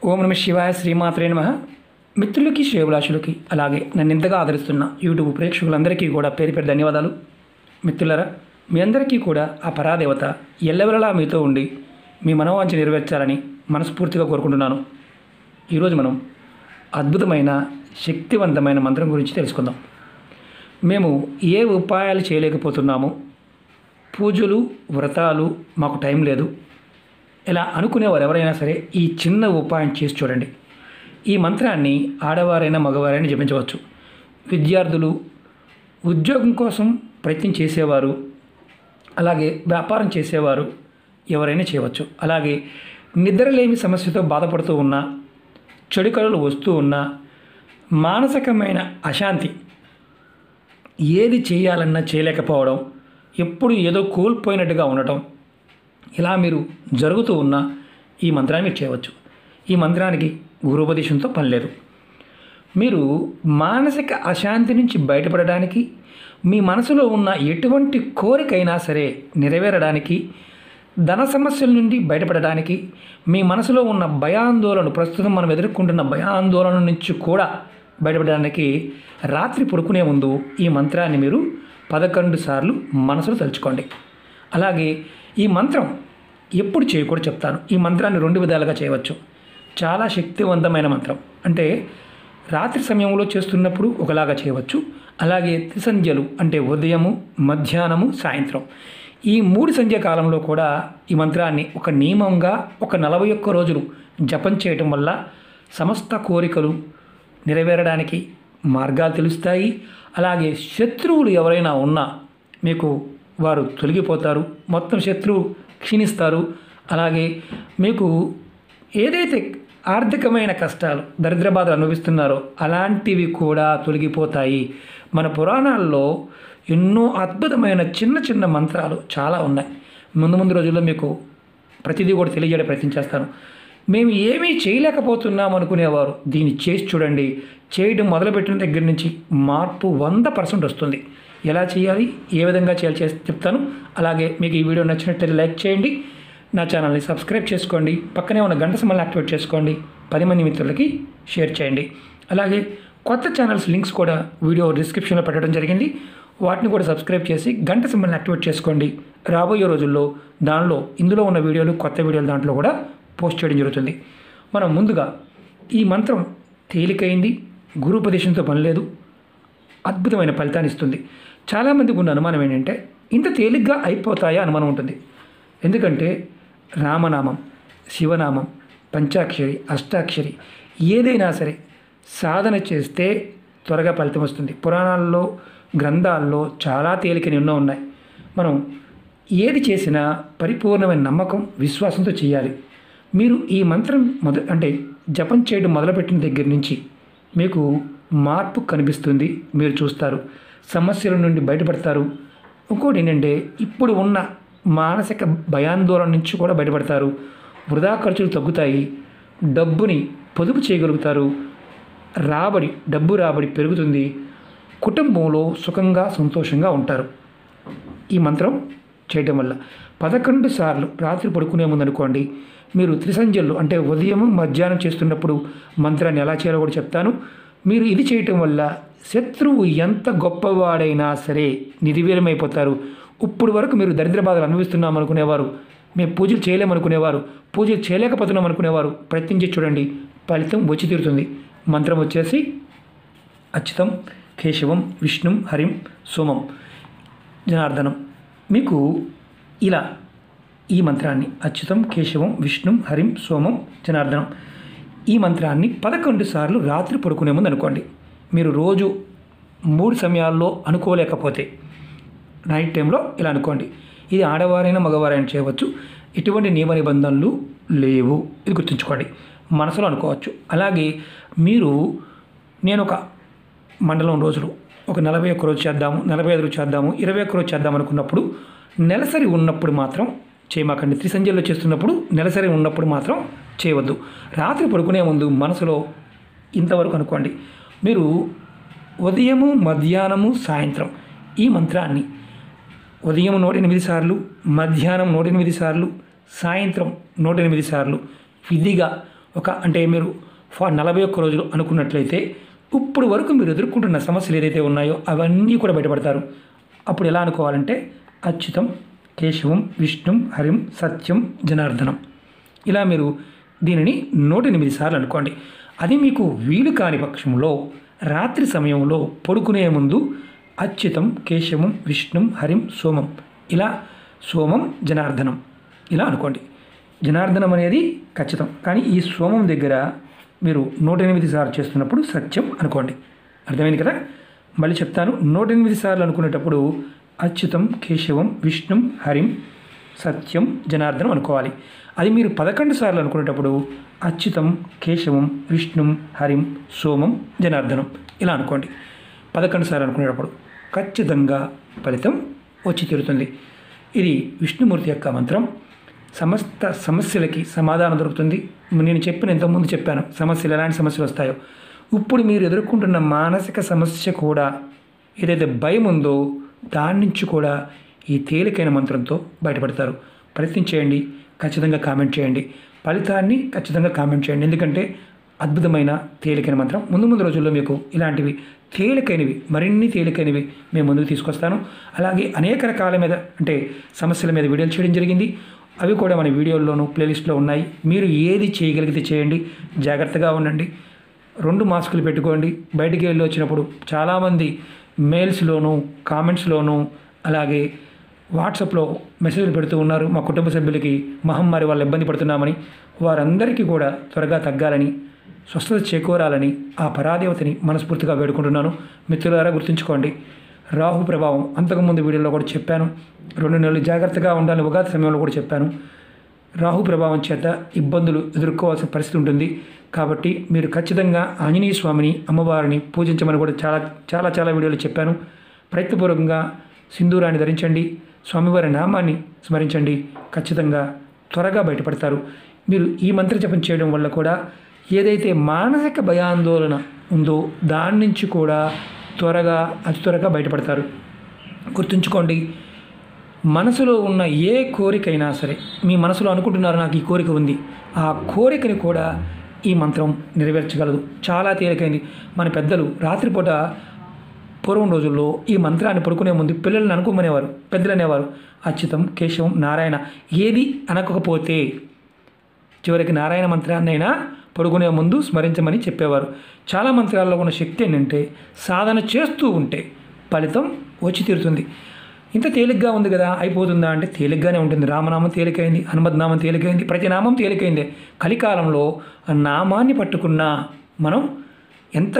ఓం నమ శివాయ శ్రీమాత్రే నమః. మిత్రులకి శ్రేయోభిలాషులకి అలాగే నన్ను ఇంతగా ఆదరిస్తున్న యూట్యూబ్ ప్రేక్షకులందరికీ కూడా పేరు పేరు ధన్యవాదాలు. మిత్రులరా, మీ అందరికీ కూడా ఆ పరాదేవత ఎల్లవెల్లలా మీతో ఉండి మీ మనోవాంఛ నెరవేర్చాలని మనస్ఫూర్తిగా కోరుకుంటున్నాను. ఈరోజు మనం అద్భుతమైన శక్తివంతమైన మంత్రం గురించి తెలుసుకుందాం. మేము ఏ ఉపాయాలు చేయలేకపోతున్నాము, పూజలు వ్రతాలు మాకు టైం లేదు, ఇలా అనుకునేవారు ఎవరైనా సరే ఈ చిన్న ఉపాయం చేసి చూడండి. ఈ మంత్రాన్ని ఆడవారైనా మగవారైనా జపించవచ్చు. విద్యార్థులు, ఉద్యోగం కోసం ప్రయత్నం చేసేవారు, అలాగే వ్యాపారం చేసేవారు ఎవరైనా చేయవచ్చు. అలాగే నిద్రలేమి సమస్యతో బాధపడుతూ ఉన్నా, చెడు కలలు వస్తూ ఉన్నా, మానసికమైన అశాంతి, ఏది చేయాలన్నా చేయలేకపోవడం, ఎప్పుడు ఏదో కోల్పోయినట్టుగా ఉండటం, ఇలా మీరు జరుగుతూ ఉన్న ఈ మంత్రాన్ని మీరు చేయవచ్చు. ఈ మంత్రానికి గురుపదేశంతో పని లేదు. మీరు మానసిక అశాంతి నుంచి బయటపడడానికి, మీ మనసులో ఉన్న ఎటువంటి కోరికైనా సరే నెరవేరడానికి, ధన సమస్యల నుండి బయటపడడానికి, మీ మనసులో ఉన్న భయాందోళన, ప్రస్తుతం మనం ఎదుర్కొంటున్న భయాందోళన నుంచి కూడా బయటపడడానికి రాత్రి పడుకునే ముందు ఈ మంత్రాన్ని మీరు 11 సార్లు మనసులో తలుచుకోండి. అలాగే ఈ మంత్రం ఎప్పుడు చేయకూడదు చెప్తాను. ఈ మంత్రాన్ని 2 విధాలుగా చేయవచ్చు. చాలా శక్తివంతమైన మంత్రం అంటే రాత్రి సమయంలో చేస్తున్నప్పుడు ఒకలాగా చేయవచ్చు. అలాగే త్రిసంధ్యలు అంటే ఉదయము, మధ్యాహ్నము, సాయంత్రం, ఈ 3 సంధ్య కాలంలో కూడా ఈ మంత్రాన్ని ఒక నియమంగా ఒక 41 రోజులు జపం చేయటం వల్ల సమస్త కోరికలు నెరవేరడానికి మార్గాలు తెలుస్తాయి. అలాగే శత్రువులు ఎవరైనా ఉన్నా మీకు వారు తొలగిపోతారు, మొత్తం శత్రువు క్షీణిస్తారు. అలాగే మీకు ఏదైతే ఆర్థికమైన కష్టాలు, దరిద్ర బాధలు అనుభవిస్తున్నారో అలాంటివి కూడా తొలగిపోతాయి. మన పురాణాల్లో ఎన్నో అద్భుతమైన చిన్న చిన్న మంత్రాలు చాలా ఉన్నాయి. ముందు రోజుల్లో మీకు ప్రతిదీ కూడా తెలియజేయడం ప్రయత్నం చేస్తాను. మేము ఏమీ చేయలేకపోతున్నాం అనుకునేవారు దీన్ని చేసి చూడండి. చేయడం మొదలుపెట్టిన దగ్గర నుంచి మార్పు 100% వస్తుంది. ఎలా చేయాలి, ఏ విధంగా చేయాలి చెప్తాను. అలాగే మీకు ఈ వీడియో నచ్చినట్లయితే లైక్ చేయండి, నా ఛానల్ని సబ్స్క్రైబ్ చేసుకోండి, పక్కనే ఉన్న గంట సింబల్ని యాక్టివేట్ చేసుకోండి, 10 మంది మిత్రులకి షేర్ చేయండి. అలాగే కొత్త ఛానల్స్ లింక్స్ కూడా వీడియో డిస్క్రిప్షన్లో పెట్టడం జరిగింది, వాటిని కూడా సబ్స్క్రైబ్ చేసి గంట సింబల్ని యాక్టివేట్ చేసుకోండి. రాబోయే రోజుల్లో ఇందులో ఉన్న వీడియోలు, కొత్త వీడియోలు దాంట్లో కూడా పోస్ట్ చేయడం జరుగుతుంది. మనం ముందుగా ఈ మంత్రం తేలికైంది, గురుపదేశంతో పని లేదు, అద్భుతమైన ఫలితాన్ని ఇస్తుంది. చాలామందికి ఉన్న అనుమానం ఏంటంటే ఇంత తేలిగ్గా అయిపోతాయా అనుమానం ఉంటుంది. ఎందుకంటే రామనామం, శివనామం, పంచాక్షరి, అష్టాక్షరి ఏదైనా సరే సాధన చేస్తే త్వరగా ఫలితం వస్తుంది. పురాణాల్లో, గ్రంథాల్లో చాలా తేలికని ఎన్నో ఉన్నాయి. మనం ఏది చేసినా పరిపూర్ణమైన నమ్మకం, విశ్వాసంతో చేయాలి. మీరు ఈ మంత్రం అంటే జపం చేయడం మొదలుపెట్టిన దగ్గర నుంచి మీకు మార్పు కనిపిస్తుంది. మీరు చూస్తారు, సమస్యల నుండి బయటపడతారు. ఇంకోటి ఏంటంటే ఇప్పుడు ఉన్న మానసిక భయాందోళన నుంచి కూడా బయటపడతారు. వృధా ఖర్చులు తగ్గుతాయి, డబ్బుని పొదుపు చేయగలుగుతారు, డబ్బు రాబడి పెరుగుతుంది, కుటుంబంలో సుఖంగా సంతోషంగా ఉంటారు. ఈ మంత్రం చేయటం వల్ల 11 సార్లు రాత్రి పడుకునే ముందు అనుకోండి. మీరు త్రిసంధ్యలు అంటే ఉదయం, మధ్యాహ్నం చేస్తున్నప్పుడు మంత్రాన్ని ఎలా చేయాలో కూడా చెప్తాను. మీరు ఇది చేయటం వల్ల శత్రువు ఎంత గొప్పవాడైనా సరే నిర్వీర్యమైపోతారు. ఇప్పుడు వరకు మీరు దరిద్ర బాధలు అనుభవిస్తున్నాం అనుకునేవారు, మేము పూజలు చేయలేమనుకునేవారు, పూజలు చేయలేకపోతున్నాం అనుకునేవారు ప్రయత్నం చేసి చూడండి, ఫలితం వచ్చి తీరుతుంది. మంత్రం వచ్చేసి అచ్యుతం కేశవం విష్ణుం హరిం సోమం జనార్దనం. మీకు ఇలా ఈ మంత్రాన్ని అచ్యుతం కేశవం విష్ణుం హరిం సోమం జనార్దనం, ఈ మంత్రాన్ని 11 సార్లు రాత్రి పడుకునే ముందు అనుకోండి. మీరు రోజు 3 సమయాల్లో అనుకోలేకపోతే నైట్ టైంలో ఇలా అనుకోండి. ఇది ఆడవారైనా మగవారైనా చేయవచ్చు. ఎటువంటి నియమ నిబంధనలు లేవు, ఇది గుర్తుంచుకోండి. మనసులో అనుకోవచ్చు. అలాగే నేను ఒక మండలం రోజులు ఒక 41 రోజు చేద్దాము, 45 రోజు చేద్దాము, 21 రోజు చేద్దాం అనుకున్నప్పుడు నెలసరి ఉన్నప్పుడు మాత్రం చేయమాకండి. త్రిసంధ్యలో చేస్తున్నప్పుడు నెలసరి ఉన్నప్పుడు మాత్రం చేయవద్దు. రాత్రి పడుకునే ముందు మనసులో ఇంతవరకు అనుకోండి. మీరు ఉదయము, మధ్యాహ్నము, సాయంత్రం ఈ మంత్రాన్ని ఉదయం 108 సార్లు, మధ్యాహ్నం 108 సార్లు, సాయంత్రం 108 సార్లు విధిగా అంటే మీరు 41 రోజులు అనుకున్నట్లయితే ఇప్పుడు వరకు మీరు ఎదుర్కొంటున్న సమస్యలు ఏదైతే ఉన్నాయో అవన్నీ కూడా బయటపడతారు. అప్పుడు ఎలా అనుకోవాలంటే అచ్యుతం కేశవం విష్ణుం హరిం సత్యం జనార్దనం, ఇలా మీరు దీనిని 108 సార్లు అనుకోండి. అది మీకు వీలు కాని పక్షంలో రాత్రి సమయంలో పడుకునే ముందు అచ్యుతం కేశవం విష్ణుం హరిం సోమం, ఇలా సోమం జనార్దనం ఇలా అనుకోండి. జనార్దనం అనేది ఖచ్చితం, కానీ ఈ సోమం దగ్గర మీరు 108 సార్లు చేస్తున్నప్పుడు సత్యం అనుకోండి. అర్థమైంది కదా? మళ్ళీ చెప్తాను. 108 సార్లు అనుకునేటప్పుడు అచ్యుతం కేశవం విష్ణుం హరిం సత్యం జనార్దనం అనుకోవాలి. అది మీరు 11 సార్లు అనుకునేటప్పుడు అచ్యుతం కేశవం విష్ణుం హరిం సోమం జనార్దనం ఇలా అనుకోండి. 11 సార్లు అనుకునేటప్పుడు ఖచ్చితంగా ఫలితం వచ్చి తీరుతుంది. ఇది విష్ణుమూర్తి యొక్క మంత్రం. సమస్త సమస్యలకి సమాధానం దొరుకుతుంది. నేను ఇంతకుముందు చెప్పాను సమస్యలు ఎలాంటి సమస్యలు వస్తాయో. ఇప్పుడు మీరు ఎదుర్కొంటున్న మానసిక సమస్య కూడా ఏదైతే భయం ఉందో దాని నుంచి కూడా ఈ తేలికైన మంత్రంతో బయటపడతారు. ప్రయత్నం చేయండి, ఖచ్చితంగా కామెంట్ చేయండి, ఫలితాన్ని ఖచ్చితంగా కామెంట్ చేయండి. ఎందుకంటే అద్భుతమైన తేలికైన మంత్రం. ముందు రోజుల్లో మీకు ఇలాంటివి తేలికైనవి మరిన్ని తేలికైనవి మేము ముందుకు తీసుకొస్తాను. అలాగే అనేక రకాల మీద సమస్యల మీద వీడియోలు చేయడం జరిగింది. అవి కూడా మన వీడియోల్లోనూ ప్లేలిస్ట్లో ఉన్నాయి. మీరు ఏది చేయగలిగితే చేయండి. జాగ్రత్తగా ఉండండి. 2 మాస్కులు పెట్టుకోండి. బయటికి వెళ్ళి వచ్చినప్పుడు చాలామంది మెయిల్స్లోనూ కామెంట్స్లోనూ అలాగే వాట్సాప్లో మెసేజ్లు పెడుతూ ఉన్నారు. మా కుటుంబ సభ్యులకి మహమ్మారి వల్ల ఇబ్బంది పడుతున్నామని, వారందరికీ కూడా త్వరగా తగ్గాలని స్వస్థత చేకూరాలని ఆ పరాదేవతని మనస్ఫూర్తిగా వేడుకుంటున్నాను. మిత్రులారా గుర్తుంచుకోండి, రాహు ప్రభావం అంతకుముందు వీడియోలో కూడా చెప్పాను. 2 నెలలు జాగ్రత్తగా ఉండాలని ఉగాది సమయంలో కూడా చెప్పాను. రాహు ప్రభావం చేత ఇబ్బందులు ఎదుర్కోవాల్సిన పరిస్థితి ఉంటుంది. కాబట్టి మీరు ఖచ్చితంగా ఆంజనేయ స్వామిని అమ్మవారిని పూజించమని కూడా చాలా వీడియోలు చెప్పాను. ప్రయత్నపూర్వకంగా సింధూరాన్ని ధరించండి, స్వామివారి నామాన్ని స్మరించండి. ఖచ్చితంగా త్వరగా బయటపడతారు. మీరు ఈ మంత్ర జపం చేయడం వల్ల కూడా ఏదైతే మానసిక భయాందోళన ఉందో దాని నుంచి కూడా అతి త్వరగా బయటపడతారు. గుర్తుంచుకోండి, మనసులో ఉన్న ఏ కోరికైనా సరే, మీ మనసులో అనుకుంటున్నారు నాకు ఈ కోరిక ఉంది, ఆ కోరికని కూడా ఈ మంత్రం నెరవేర్చగలదు. చాలా తేలికైంది. మన పెద్దలు రాత్రిపూట పూర్వం రోజుల్లో ఈ మంత్రాన్ని పడుకునే ముందు పిల్లల్ని అనుకోమనేవారు. పెద్దలు అనేవారు అచ్యుతం కేశవం నారాయణ, ఏది అనకపోతే చివరికి నారాయణ మంత్రాన్నైనా పడుకునే ముందు స్మరించమని చెప్పేవారు. చాలా మంత్రాల్లో ఉన్న శక్తి ఏంటంటే సాధన చేస్తూ ఉంటే ఫలితం వచ్చి తీరుతుంది. ఇంత తేలిగ్గా ఉంది కదా, అయిపోతుందా అంటే తేలిగ్గానే ఉంటుంది. రామనామం తేలికైంది, హనుమద్నామం తేలికైంది, ప్రతి నామం తేలికైందే. కలికాలంలో ఆ నామాన్ని పట్టుకున్నా మనం ఎంత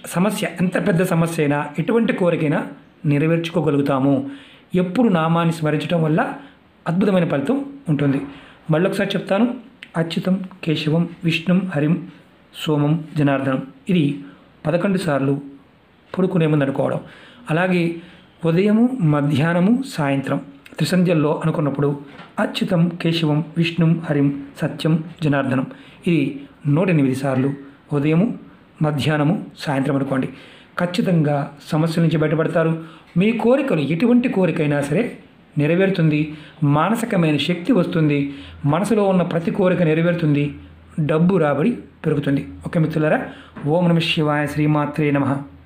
పెద్ద సమస్య అయినా ఎటువంటి కోరికైనా నెరవేర్చుకోగలుగుతాము. ఎప్పుడు నామాన్ని స్మరించడం వల్ల అద్భుతమైన ఫలితం ఉంటుంది. మళ్ళొకసారి చెప్తాను. అచ్యుతం కేశవం విష్ణుం హరిం సోమం జనార్దనం, ఇది 11 సార్లు పడుకునే ముందు అనుకోవడం. అలాగే ఉదయము మధ్యాహ్నము సాయంత్రం త్రిసంధ్యల్లో అనుకున్నప్పుడు అచ్యుతం కేశవం విష్ణుం హరిం సత్యం జనార్దనం, ఇది 108 సార్లు ఉదయము మధ్యాహ్నము సాయంత్రం అనుకోండి. ఖచ్చితంగా సమస్యల నుంచి బయటపడతారు. మీ కోరికలు ఎటువంటి కోరికైనా సరే నెరవేరుతుంది. మానసికమైన శక్తి వస్తుంది. మనసులో ఉన్న ప్రతి కోరిక నెరవేరుతుంది. డబ్బు రాబడి పెరుగుతుంది. ఓకే మిత్రులారా, ఓం నమః శివాయ, శ్రీమాత్రే నమః.